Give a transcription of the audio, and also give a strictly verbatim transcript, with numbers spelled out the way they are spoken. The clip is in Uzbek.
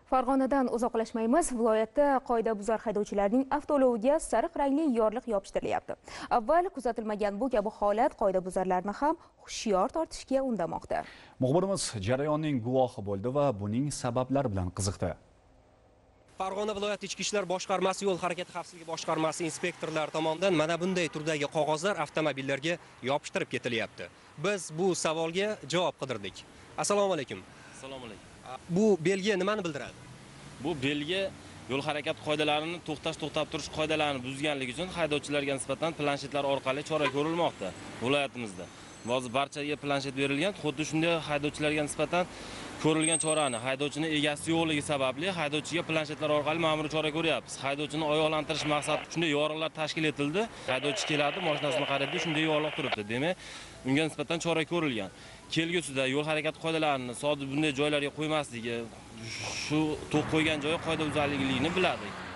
Farg'onadan uzoqlashmaymiz. Viloyatda qoidabuzar haydovchilarning avtouloviga sariq rangli yorliq yopishtirilyapti. Avval kuzatilmagan bu kabi holat qoidabuzarlarni ham hushyor tortishga undamoqda. Muxbirimiz jarayonning guvohi bo'ldi va buning sabablari bilan qiziqdi. Farg'ona viloyat ichki ishlar boshqarmasi yo'l harakati xavfsizligi boshqarmasi inspektorlari tomonidan mana bunday turdagi qog'ozlar avtomobillarga yopishtirib ketilyapti. Biz bu savolga javob qidirdik. Assalomu alaykum. Assalomu alaykum. Bu belgi nimani bildiradi? Bu belgi yo'l harakati qoidalarini to'xtash to'xtab turish qoidalarini buzganligi uchun haydovchilarga nisbatan planshetlar orqali chora ko'rilmoqda viloyatimizda. Hozir barchaga planshet berilgan, xuddi shunday haydovchilarga nisbatan ko'rilgan chorani haydovchini egasi yo'qligi sababli haydovchiga planshetlar orqali ma'muriy chora ko'ryapmiz. Haydovchini oyoqlantirish maqsadida shunday yorug'lar tashkil etildi. Haydovchi keladi, mashinasini qaraydi, shunday yorliq turibdi. Demak, unga nisbatan chora ko'rilgan. Kelgusida yo'l harakati qoidalarini sodda bunday joylarga qo'ymasligi, shu to'q qo'ygan joyi qoidabuzarligini biladi.